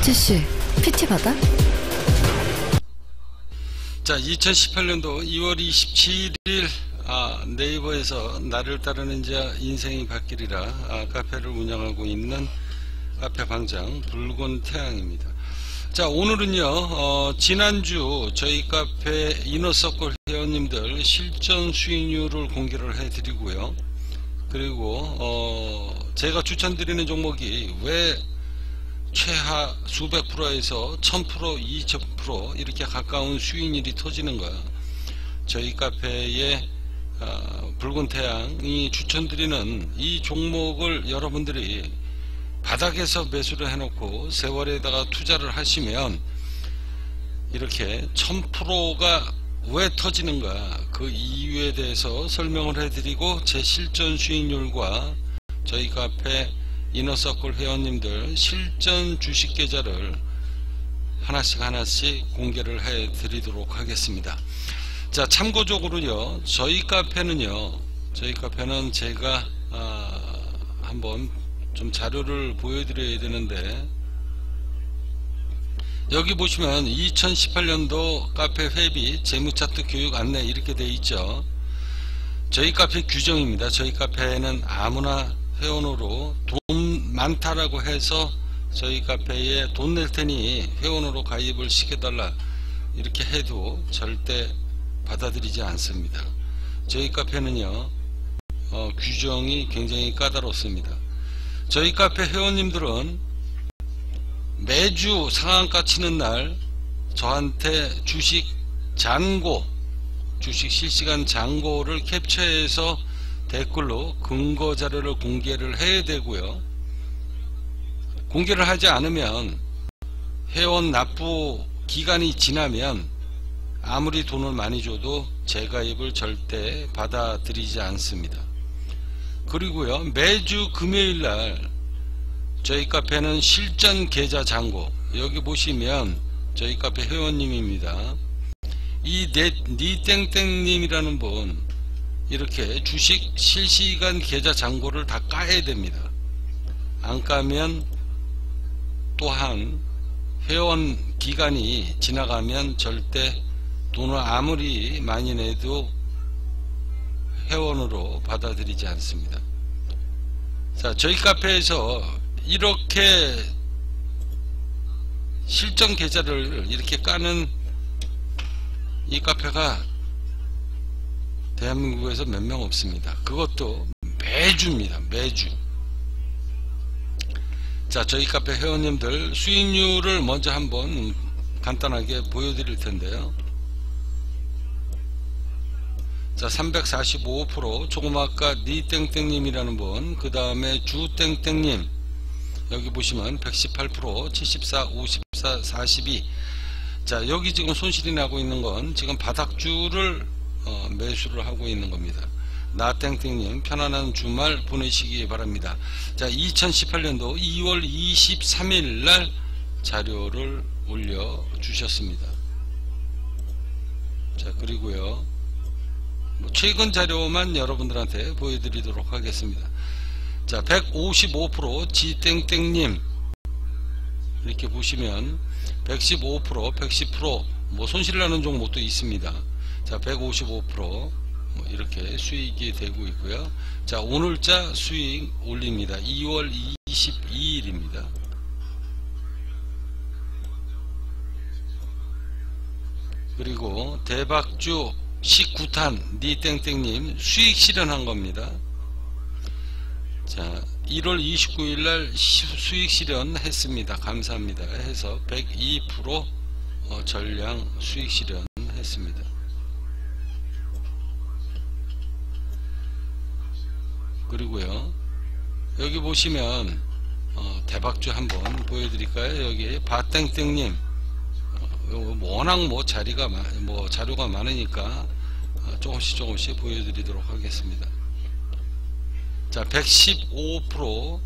아저씨, PT 받아? 자, 2018년도 2월 27일 네이버에서 나를 따르는 자 인생이 바뀌리라 카페를 운영하고 있는 카페 방장 붉은 태양입니다. 자, 오늘은요 지난주 저희 카페 이너서클 회원님들 실전 수익률을 공개를 해 드리고요, 그리고 제가 추천드리는 종목이 왜 최하 수백 프로에서 1000%, 2000% 이렇게 가까운 수익률이 터지는가, 저희 카페의 붉은 태양이 추천드리는 이 종목을 여러분들이 바닥에서 매수를 해놓고 세월에다가 투자를 하시면 이렇게 1000%가 왜 터지는가, 그 이유에 대해서 설명을 해드리고 제 실전 수익률과 저희 카페 이너서클 회원님들 실전 주식 계좌를 하나씩 공개를 해 드리도록 하겠습니다. 자, 참고적으로요, 저희 카페는 제가 한번 좀 자료를 보여드려야 되는데, 여기 보시면 2018년도 카페 회비 재무차트 교육 안내 이렇게 되어 있죠. 저희 카페 규정입니다. 저희 카페는 아무나 회원으로 돈 많다라고 해서 저희 카페에 돈 낼 테니 회원으로 가입을 시켜달라 이렇게 해도 절대 받아들이지 않습니다. 저희 카페는요 규정이 굉장히 까다롭습니다. 저희 카페 회원님들은 매주 상한가 치는 날 저한테 주식 실시간 잔고를 캡처해서 댓글로 근거 자료를 공개를 해야 되고요, 공개를 하지 않으면 회원 납부 기간이 지나면 아무리 돈을 많이 줘도 재가입을 절대 받아들이지 않습니다. 그리고요, 매주 금요일날 저희 카페는 실전 계좌 잔고, 여기 보시면 저희 카페 회원님입니다. 이 니땡땡님이라는 분 이렇게 주식 실시간 계좌 잔고를 다 까야 됩니다. 안 까면 또한 회원 기간이 지나가면 절대 돈을 아무리 많이 내도 회원으로 받아들이지 않습니다. 자, 저희 카페에서 이렇게 실전 계좌를 이렇게 까는 이 카페가 대한민국에서 몇 명 없습니다. 그것도 매주입니다. 매주. 자, 저희 카페 회원님들 수익률을 먼저 한번 간단하게 보여드릴 텐데요. 자, 345% 조그마까 니땡땡님이라는 분, 그 다음에 주땡땡님, 여기 보시면 118%, 74, 54, 42. 자, 여기 지금 손실이 나고 있는 건 지금 바닥주를 매수를 하고 있는 겁니다. 나땡땡님 편안한 주말 보내시기 바랍니다. 자, 2018년도 2월 23일 날 자료를 올려 주셨습니다. 자, 그리고요 최근 자료만 여러분들한테 보여드리도록 하겠습니다. 자, 155% 지땡땡님 이렇게 보시면 115%, 110% 뭐 손실 나는 종목도 있습니다. 자, 155% 이렇게 수익이 되고 있고요. 자, 오늘자 수익 올립니다. 2월 22일입니다. 그리고 대박주 19탄 니땡땡님 수익 실현한 겁니다. 자, 1월 29일 날 수익 실현했습니다. 감사합니다 해서 102% 전량 수익 실현했습니다. 그리고요, 여기 보시면 대박주 한번 보여드릴까요? 여기 바땡땡님 워낙 자료가 많으니까 조금씩 보여드리도록 하겠습니다. 자, 115%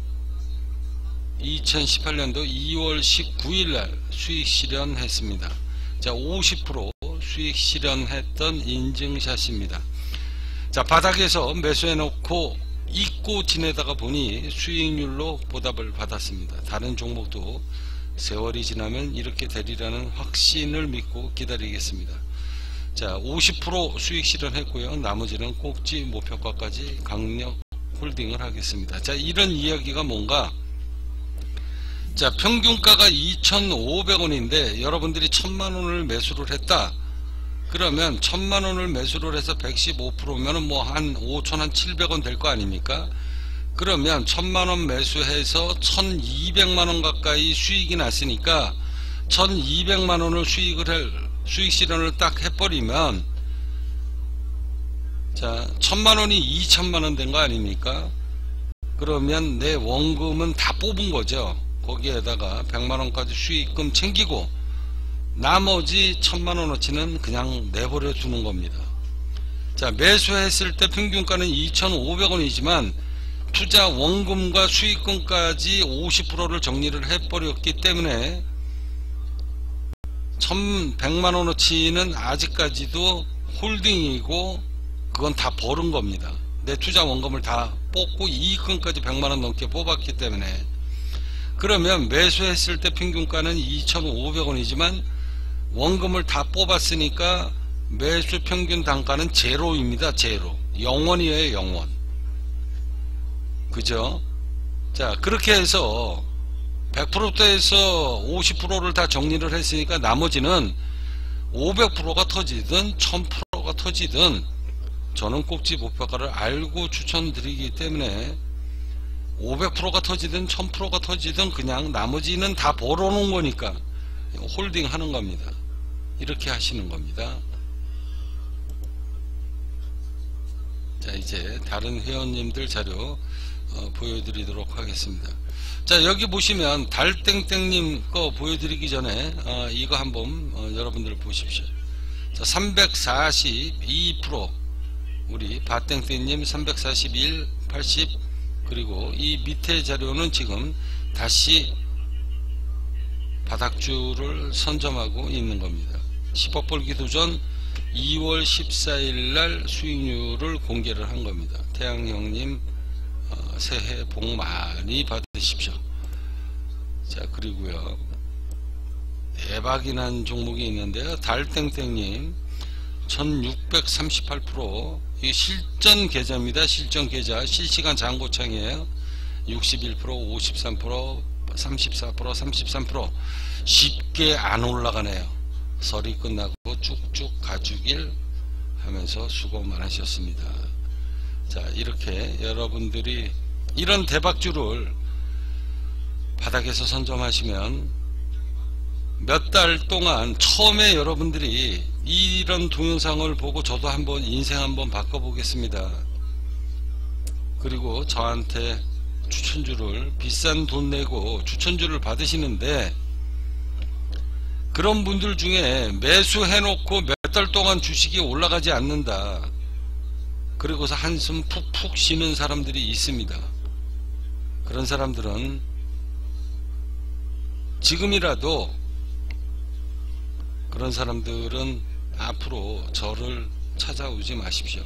2018년도 2월 19일 날 수익 실현했습니다. 자, 50% 수익 실현했던 인증샷입니다. 자, 바닥에서 매수해 놓고 잊고 지내다가 보니 수익률로 보답을 받았습니다. 다른 종목도 세월이 지나면 이렇게 되리라는 확신을 믿고 기다리겠습니다. 자, 50% 수익 실현했고요. 나머지는 꼭지 목표가까지 강력 홀딩을 하겠습니다. 자, 이런 이야기가 뭔가, 자, 평균가가 2,500원인데 여러분들이 1,000만원을 매수를 했다. 그러면 1,000만원을 매수를 해서 115%면은 뭐 한 5,700원 될 거 아닙니까? 그러면 1,000만원 매수해서 1,200만원 가까이 수익이 났으니까 1,200만원을 수익 실현을 딱 해버리면, 자, 1,000만원이 2,000만원 된 거 아닙니까? 그러면 내 원금은 다 뽑은 거죠. 거기에다가 100만원까지 수익금 챙기고 나머지 1,000만원어치는 그냥 내버려 두는 겁니다. 자, 매수했을 때 평균가는 2,500원이지만 투자 원금과 수익금까지 50%를 정리를 해버렸기 때문에 1,100만원어치는 아직까지도 홀딩이고 그건 다 벌은 겁니다. 내 투자 원금을 다 뽑고 이익금까지 100만원 넘게 뽑았기 때문에. 그러면 매수했을 때 평균가는 2,500원이지만 원금을 다 뽑았으니까 매수 평균 단가는 제로입니다. 제로. 0원이에요. 0원. 그죠? 자, 그렇게 해서 100%대에서 50%를 다 정리를 했으니까 나머지는 500%가 터지든 1000%가 터지든 저는 꼭지 목표가를 알고 추천드리기 때문에 500%가 터지든 1000%가 터지든 그냥 나머지는 다 벌어놓은 거니까 홀딩 하는 겁니다. 이렇게 하시는 겁니다. 자, 이제 다른 회원님들 자료 보여드리도록 하겠습니다. 자, 여기 보시면 달땡땡님 거 보여드리기 전에 이거 한번 여러분들 보십시오. 자, 342% 우리 바땡땡님 341, 80, 그리고 이 밑에 자료는 지금 다시 바닥주를 선점하고 있는 겁니다. 10억 벌기 도전 2월 14일 날 수익률을 공개를 한 겁니다. 태양형님 새해 복 많이 받으십시오. 자, 그리고요, 대박이 난 종목이 있는데요. 달땡땡님 1638%, 이 실전 계좌입니다. 실전 계좌, 실시간 잔고창이에요. 61%, 53%, 34%, 33%. 쉽게 안 올라가네요. 설이 끝나고 쭉쭉 가주길 하면서 수고 많으셨습니다. 자, 이렇게 여러분들이 이런 대박주를 바닥에서 선점하시면 몇 달 동안, 처음에 여러분들이 이런 동영상을 보고 저도 한번 인생 한번 바꿔보겠습니다. 그리고 저한테 추천주를 비싼 돈 내고 추천주를 받으시는데, 그런 분들 중에 매수해놓고 몇 달 동안 주식이 올라가지 않는다, 그리고서 한숨 푹푹 쉬는 사람들이 있습니다. 그런 사람들은 지금이라도, 그런 사람들은 앞으로 저를 찾아오지 마십시오.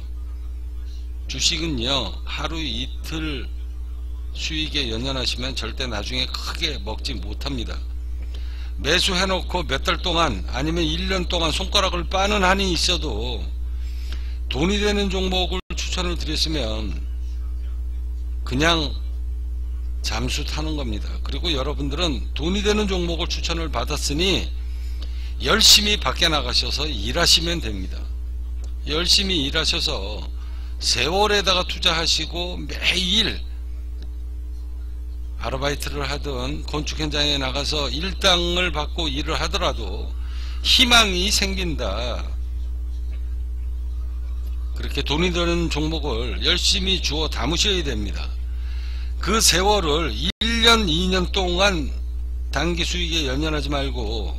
주식은요, 하루 이틀 수익에 연연하시면 절대 나중에 크게 먹지 못합니다. 매수해놓고 몇 달 동안 아니면 1년 동안 손가락을 빠는 한이 있어도 돈이 되는 종목을 추천을 드렸으면 그냥 잠수 타는 겁니다. 그리고 여러분들은 돈이 되는 종목을 추천을 받았으니 열심히 밖에 나가셔서 일하시면 됩니다. 열심히 일하셔서 세월에다가 투자하시고 매일 아르바이트를 하든 건축 현장에 나가서 일당을 받고 일을 하더라도 희망이 생긴다. 그렇게 돈이 되는 종목을 열심히 주워 담으셔야 됩니다. 그 세월을 1년, 2년 동안 단기 수익에 연연하지 말고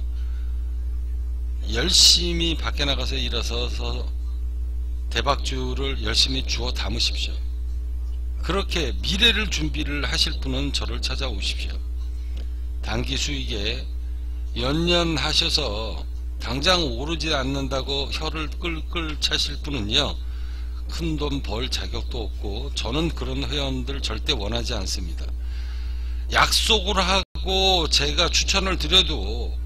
열심히 밖에 나가서 일하셔서 대박주를 열심히 주워 담으십시오. 그렇게 미래를 준비를 하실 분은 저를 찾아오십시오. 단기 수익에 연연하셔서 당장 오르지 않는다고 혀를 끌끌 차실 분은요, 큰돈 벌 자격도 없고 저는 그런 회원들 절대 원하지 않습니다. 약속을 하고 좋다고 제가 추천을 드려도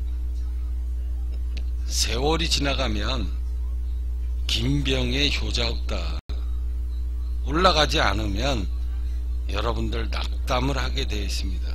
세월이 지나가면 김병의 효자 없다. 올라가지 않으면 여러분들 낙담을 하게 되어 있습니다.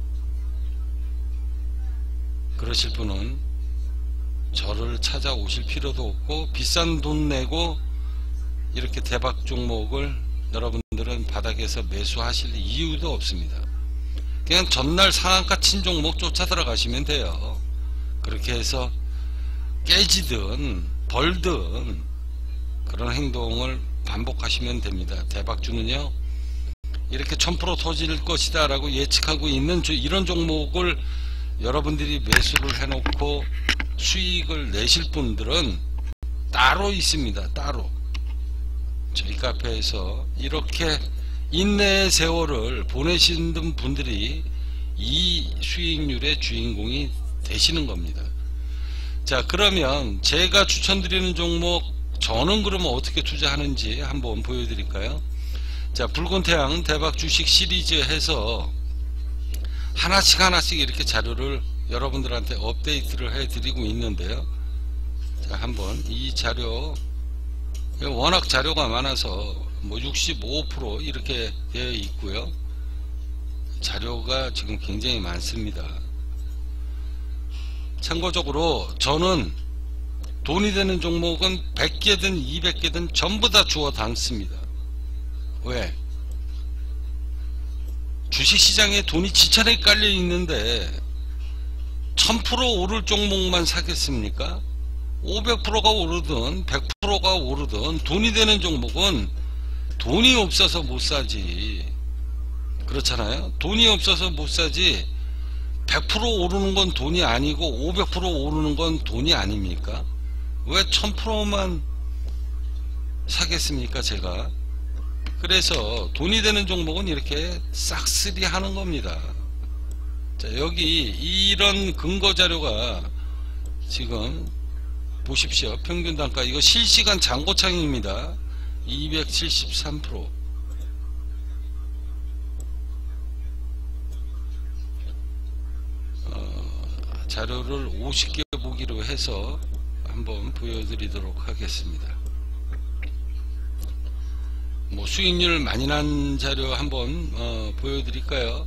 그러실 분은 저를 찾아오실 필요도 없고 비싼 돈 내고 이렇게 대박 종목을 여러분들은 바닥에서 매수하실 이유도 없습니다. 그냥 전날 상한가 친 종목 쫓아 들어가시면 돼요. 그렇게 해서 깨지든 벌든 그런 행동을 반복하시면 됩니다. 대박주는요 이렇게 1000% 터질 것이다 라고 예측하고 있는 이런 종목을 여러분들이 매수를 해놓고 수익을 내실 분들은 따로 있습니다. 따로 저희 카페에서 이렇게 인내의 세월을 보내신 분들이 이 수익률의 주인공이 되시는 겁니다. 자, 그러면 제가 추천드리는 종목 저는 그러면 어떻게 투자하는지 한번 보여드릴까요? 자, 붉은 태양 대박 주식 시리즈 해서 하나씩 이렇게 자료를 여러분들한테 업데이트를 해드리고 있는데요. 자, 한번 이 자료 워낙 자료가 많아서 뭐 65% 이렇게 되어 있고요. 자료가 지금 굉장히 많습니다. 참고적으로 저는 돈이 되는 종목은 100개든 200개든 전부 다 주워 담습니다. 왜? 주식시장에 돈이 지천에 깔려 있는데 1000% 오를 종목만 사겠습니까? 500%가 오르든 100%가 오르든 돈이 되는 종목은 돈이 없어서 못 사지. 그렇잖아요. 돈이 없어서 못 사지. 100% 오르는 건 돈이 아니고 500% 오르는 건 돈이 아닙니까? 왜 1000%만 사겠습니까 제가? 그래서 돈이 되는 종목은 이렇게 싹쓸이 하는 겁니다. 자, 여기 이런 근거 자료가 지금 보십시오. 평균 단가 이거 실시간 잔고창입니다. 273%. 자료를 50개 보기로 해서 한번 보여드리도록 하겠습니다. 뭐 수익률 많이 난 자료 한번 보여드릴까요?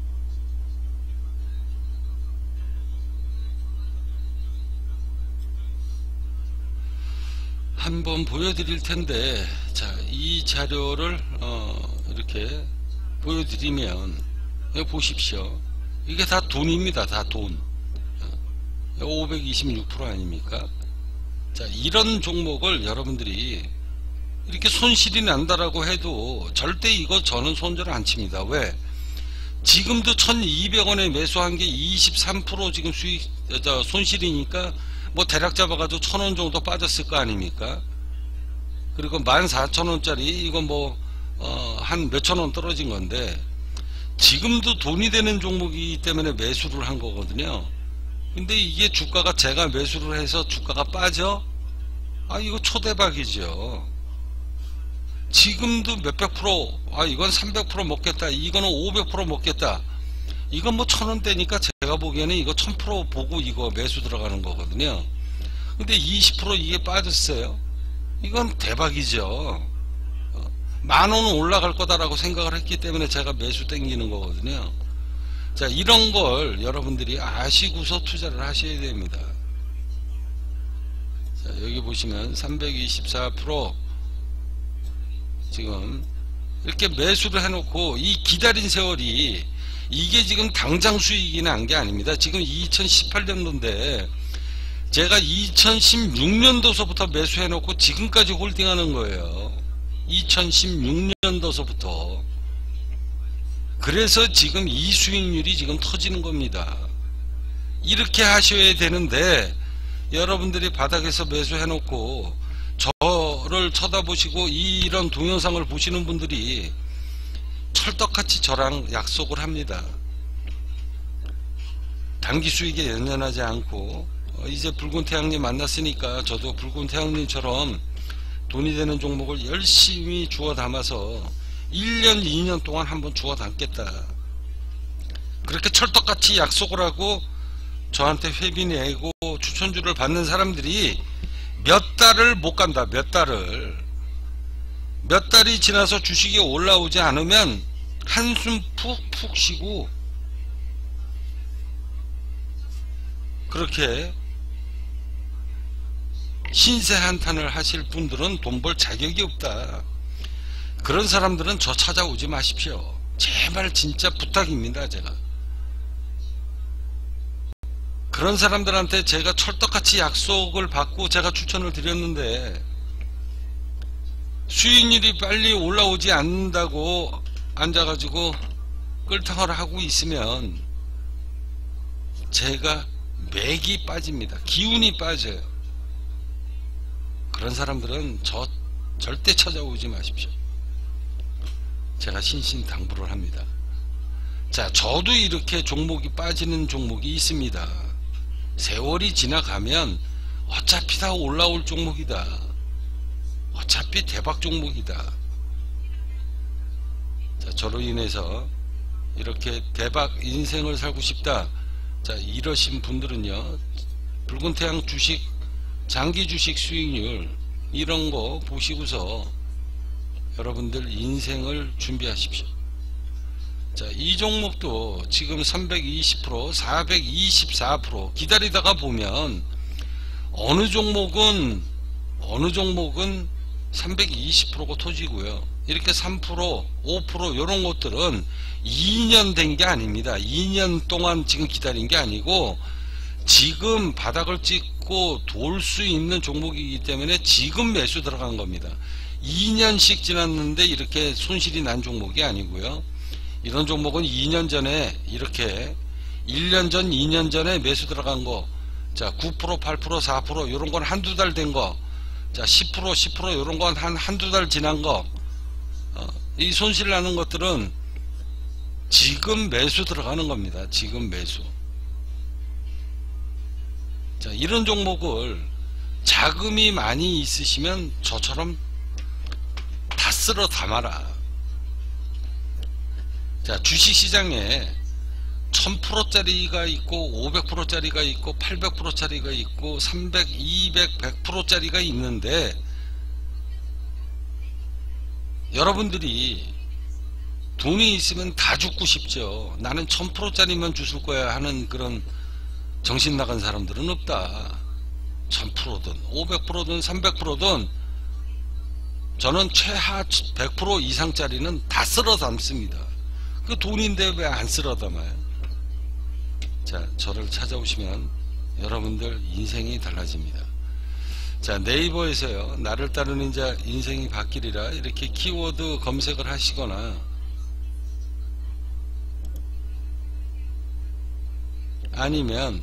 한번 보여드릴 텐데, 자, 이 자료를 이렇게 보여드리면 여기 보십시오. 이게 다 돈입니다. 다 돈. 526% 아닙니까? 자, 이런 종목을 여러분들이 이렇게 손실이 난다라고 해도 절대 이거 저는 손절을 안 칩니다. 왜? 지금도 1200원에 매수한 게 23% 지금 수익 손실이니까 뭐 대략 잡아가지고 1000원 정도 빠졌을 거 아닙니까? 그리고 14,000원짜리 이거 뭐 한 몇천원 떨어진 건데 지금도 돈이 되는 종목이기 때문에 매수를 한 거거든요. 근데 이게 주가가 제가 매수를 해서 주가가 빠져? 아, 이거 초대박이죠. 지금도 몇백 프로, 아, 이건 300% 먹겠다, 이거는 500% 먹겠다, 이건 뭐 1000원대니까 제가 보기에는 이거 1000% 보고 이거 매수 들어가는 거거든요. 근데 20% 이게 빠졌어요. 이건 대박이죠. 10,000원은 올라갈 거다라고 생각을 했기 때문에 제가 매수 땡기는 거거든요. 자, 이런 걸 여러분들이 아시고서 투자를 하셔야 됩니다. 자, 여기 보시면 324% 지금 이렇게 매수를 해놓고 이 기다린 세월이 이게 지금 당장 수익이 난 게 아닙니다. 지금 2018년도인데 제가 2016년도서부터 매수해놓고 지금까지 홀딩하는 거예요. 2016년도서부터. 그래서 지금 이 수익률이 지금 터지는 겁니다. 이렇게 하셔야 되는데 여러분들이 바닥에서 매수해놓고 저를 쳐다보시고 이런 동영상을 보시는 분들이 철떡같이 저랑 약속을 합니다. 단기 수익에 연연하지 않고 이제 붉은 태양님 만났으니까 저도 붉은 태양님처럼 돈이 되는 종목을 열심히 주워 담아서 1년 2년 동안 한번 주워 담겠다. 그렇게 철떡같이 약속을 하고 저한테 회비 내고 추천주를 받는 사람들이 몇 달을 못 간다. 몇 달이 지나서 주식이 올라오지 않으면 한숨 푹푹 쉬고 그렇게 신세 한탄을 하실 분들은 돈 벌 자격이 없다. 그런 사람들은 저 찾아오지 마십시오. 제발 진짜 부탁입니다. 제가 그런 사람들한테 제가 철떡같이 약속을 받고 제가 추천을 드렸는데 수익률이 빨리 올라오지 않는다고 앉아가지고 끌탕을 하고 있으면 제가 맥이 빠집니다. 기운이 빠져요. 그런 사람들은 저 절대 찾아오지 마십시오. 제가 신신당부를 합니다. 자, 저도 이렇게 종목이 빠지는 종목이 있습니다. 세월이 지나가면 어차피 다 올라올 종목이다. 어차피 대박 종목이다. 자, 저로 인해서 이렇게 대박 인생을 살고 싶다. 자, 이러신 분들은요, 붉은 태양 주식, 장기 주식 수익률 이런 거 보시고서 여러분들 인생을 준비하십시오. 자, 이 종목도 지금 320%, 424% 기다리다가 보면 어느 종목은 320%가 터지고요. 이렇게 3%, 5% 이런 것들은 2년 된 게 아닙니다. 2년 동안 지금 기다린 게 아니고 지금 바닥을 찍고 돌 수 있는 종목이기 때문에 지금 매수 들어간 겁니다. 2년씩 지났는데 이렇게 손실이 난 종목이 아니고요. 이런 종목은 2년 전에 이렇게 1년 전, 2년 전에 매수 들어간 거, 자, 9%, 8%, 4% 이런 건 한두 달 된 거, 자, 10% 이런 건 한두 달 지난 거, 이 손실 나는 것들은 지금 매수 들어가는 겁니다. 지금 매수. 자, 이런 종목을 자금이 많이 있으시면 저처럼 다 쓸어 담아라. 자, 주식시장에 1000%짜리가 있고 500%짜리가 있고 800%짜리가 있고 300, 200, 100%짜리가 있는데 여러분들이 돈이 있으면 다 죽고 싶죠. 나는 1000%짜리만 주실 거야 하는 그런 정신 나간 사람들은 없다. 1000%든 500%든 300%든 저는 최하 100% 이상짜리는 다 쓸어 담습니다. 그 돈인데 왜 안 쓸어 담아요? 자, 저를 찾아오시면 여러분들 인생이 달라집니다. 자, 네이버에서요, 나를 따르는 자 인생이 바뀌리라 이렇게 키워드 검색을 하시거나 아니면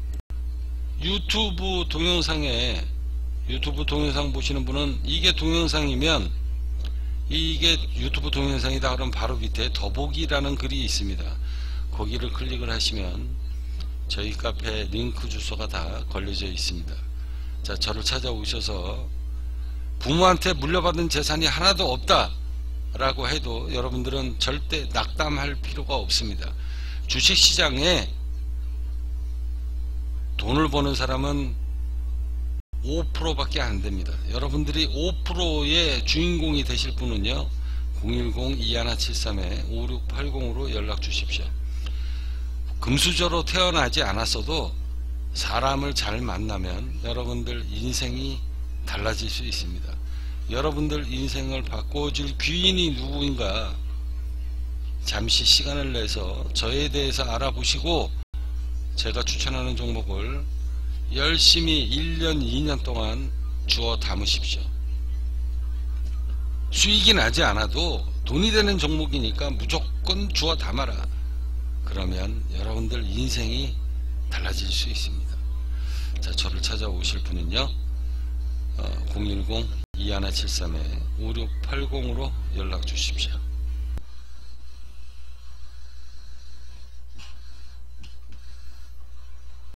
유튜브 동영상 보시는 분은 이게 동영상이면 이게 유튜브 동영상이다 그러면 바로 밑에 더보기라는 글이 있습니다. 거기를 클릭을 하시면 저희 카페 링크 주소가 다 걸려져 있습니다. 자, 저를 찾아오셔서 부모한테 물려받은 재산이 하나도 없다 라고 해도 여러분들은 절대 낙담할 필요가 없습니다. 주식시장에 돈을 버는 사람은 5%밖에 안 됩니다. 여러분들이 5%의 주인공이 되실 분은요, 010-2173-5680으로 연락 주십시오. 금수저로 태어나지 않았어도 사람을 잘 만나면 여러분들 인생이 달라질 수 있습니다. 여러분들 인생을 바꿔줄 귀인이 누구인가 잠시 시간을 내서 저에 대해서 알아보시고 제가 추천하는 종목을 열심히 1년, 2년 동안 주워 담으십시오. 수익이 나지 않아도 돈이 되는 종목이니까 무조건 주워 담아라. 그러면 여러분들 인생이 달라질 수 있습니다. 자, 저를 찾아오실 분은요, 010-2173-5680으로 연락 주십시오.